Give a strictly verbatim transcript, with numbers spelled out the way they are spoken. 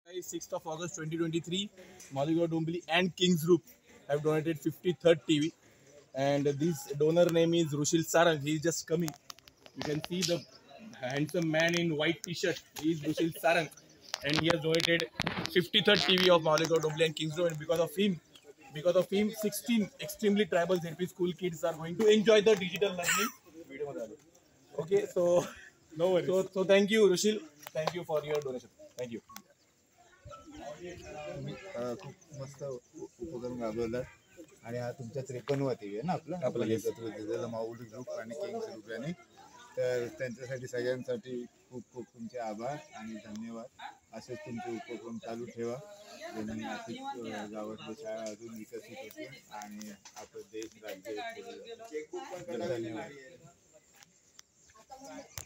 sixth of August twenty twenty-three, Mauli Dombili and Kings Group have donated fifty-third T V, and this donor name is Rushil Sarang. He is just coming. You can see the handsome man in white T-shirt. He is Rushil Sarang, and he has donated fifty-third T V of Mauli Dombili and Kings Group. And because of him, because of him, sixteen extremely tribal Z P school kids are going to enjoy the digital learning. Okay, so no worries. So, so thank you, Rushil. Thank you for your donation. Thank you. तुम्ही खूप मस्त उपक्रम राबवला आणि हा तुमचा त्रेपन्नवा T V आहे ना आपला आपला एकत्र दिलेला माऊली ग्रुप आणि किंग्स ग्रुप यांनी. तर त्यांच्यासाठी सगळ्यांसाठी खूप खूप तुमचे आभार आणि धन्यवाद. असेच तुमचे उपक्रम चालू ठेवा ज्यांनी अशीच गावातली शाळा अजून विकसित होते आणि आपलं देश राज्य धन्यवाद.